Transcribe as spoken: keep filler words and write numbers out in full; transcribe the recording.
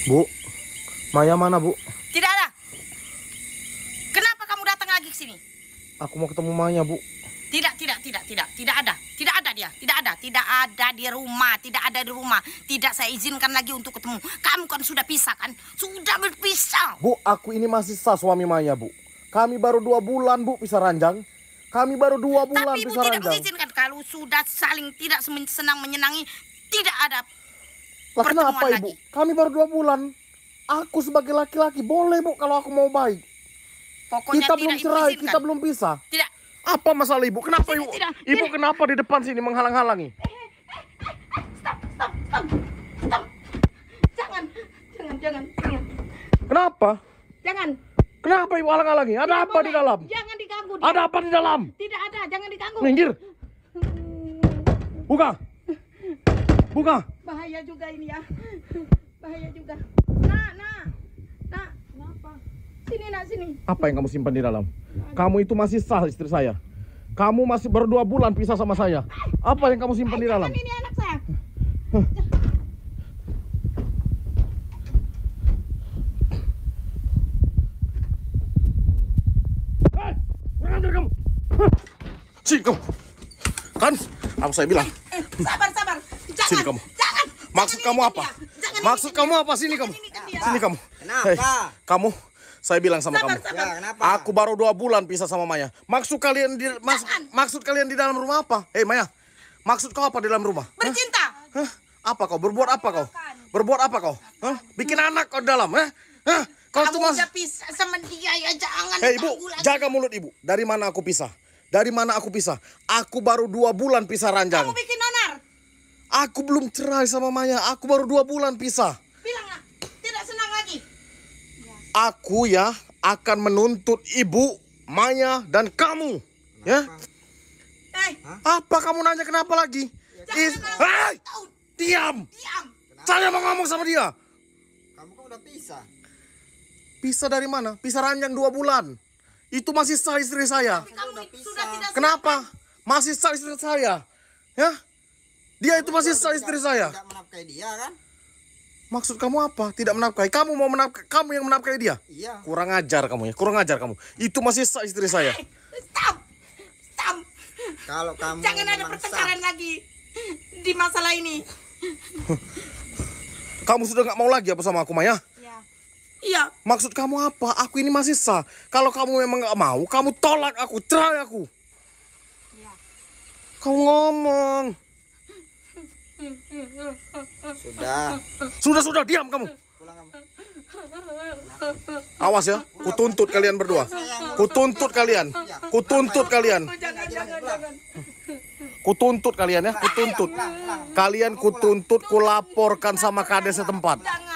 Bu, Maya mana, Bu? Tidak ada. Kenapa kamu datang lagi ke sini? Aku mau ketemu Maya, Bu. Tidak, tidak, tidak, tidak, tidak ada. Tidak ada dia, tidak ada. Tidak ada di rumah, tidak ada di rumah. Tidak saya izinkan lagi untuk ketemu. Kamu kan sudah pisah kan? Sudah berpisah. Bu, aku ini masih sah suami Maya, Bu. Kami baru dua bulan, Bu, pisah ranjang. Kami baru dua bulan Tapi ibu pisah tidak ranjang. mengizinkan. Kalau sudah saling tidak senang menyenangi, tidak ada Lah kenapa, pertemuan Ibu? lagi. Kami baru dua bulan. Aku sebagai laki-laki boleh, Bu, kalau aku mau baik. Pokoknya Kita tidak belum ibu cerai, izinkan. kita belum pisah. Tidak. Apa masalah Ibu? Kenapa Tidak, Ibu? tidak, Ibu tidak. kenapa di depan sini menghalang-halangi? Stop, stop, stop, stop. Jangan, jangan, jangan, jangan. Kenapa? Jangan. Kenapa Ibu halang-halangi? Ada Tidak apa boleh. di dalam? Jangan diganggu. dia. Ada apa di dalam? Tidak ada, jangan diganggu. Minggir. Buka. Buka. Bahaya juga ini ya. Bahaya juga. Nak, nak. Nak, kenapa? Sini, nak, sini. Apa yang kamu simpan di dalam? Kamu itu masih sah istri saya. Kamu masih baru dua bulan pisah sama saya. Apa yang kamu simpan di dalam? Jangan, ini anak saya. Hei, kurang ajar kamu. Sini kamu. Kan, aku saya bilang. Eh, sabar, sabar. Jangan. Sini kamu. Jangan. Maksud Jangan kamu inikan apa? dia. Jangan Maksud inikan kamu dia. apa? Sini kamu. Jangan inikan dia. Sini kamu. Kenapa? Hei, kamu, saya bilang sama Sabar, kamu. sabar. Ya, kenapa? Aku baru dua bulan pisah sama Maya. Maksud kalian di mas- Jangan. maksud kalian di dalam rumah apa? Hei Maya, maksud kau apa di dalam rumah? Hah? Bercinta. Hah? Apa kau? Berbuat apa kau? Berbuat apa kau? Hah? Bikin anak kau di dalam? Hah? Hah? Kau tuh Kamu mas... udah pisah sama dia ya, jangan Hei ibu, ganggu lagi. jaga mulut ibu. Dari mana aku pisah? Dari mana aku pisah? Aku baru dua bulan pisah ranjang. Kamu bikin onar. Aku belum cerai sama Maya. Aku baru dua bulan pisah. Bilang nak, tidak senang lagi. Aku ya akan menuntut ibu, Maya, dan kamu. Ya? Eh, Apa kamu nanya kenapa lagi? jangan Is- kenal. Hei! Tahu, Diam! diam. Saya mau ngomong sama dia. Kamu kan udah pisah. Pisah dari mana? Pisah ranjang dua bulan. Itu masih sah istri saya. Kamu udah sudah pisah. tidak Kenapa? Masih sah istri saya. Ya? Dia itu masih sah istri saya. Tidak menafkahi dia kan? Maksud kamu apa? Tidak menafkahi. Kamu mau menafkahi, kamu yang menafkahi dia? Iya. Kurang ajar kamu ya. Kurang ajar kamu. Itu masih sah istri saya. Stop. Stop. Kalau kamu Jangan ada memang pertengkaran lagi di masalah ini. Kamu sudah nggak mau lagi apa sama aku, Maya? Ya. Iya. Maksud kamu apa? Aku ini masih sah. Kalau kamu memang nggak mau, kamu tolak aku, cerai aku. Iya. Kau ngomong. Sudah. Sudah, sudah, diam kamu. Pulang kamu. Awas ya, kutuntut kalian berdua. Kutuntut kalian. Kutuntut kalian. Oh, jangan, jangan, jangan. Kutuntut kalian ya, kutuntut. Kalian kutuntut, kulaporkan sama kades setempat. Jangan.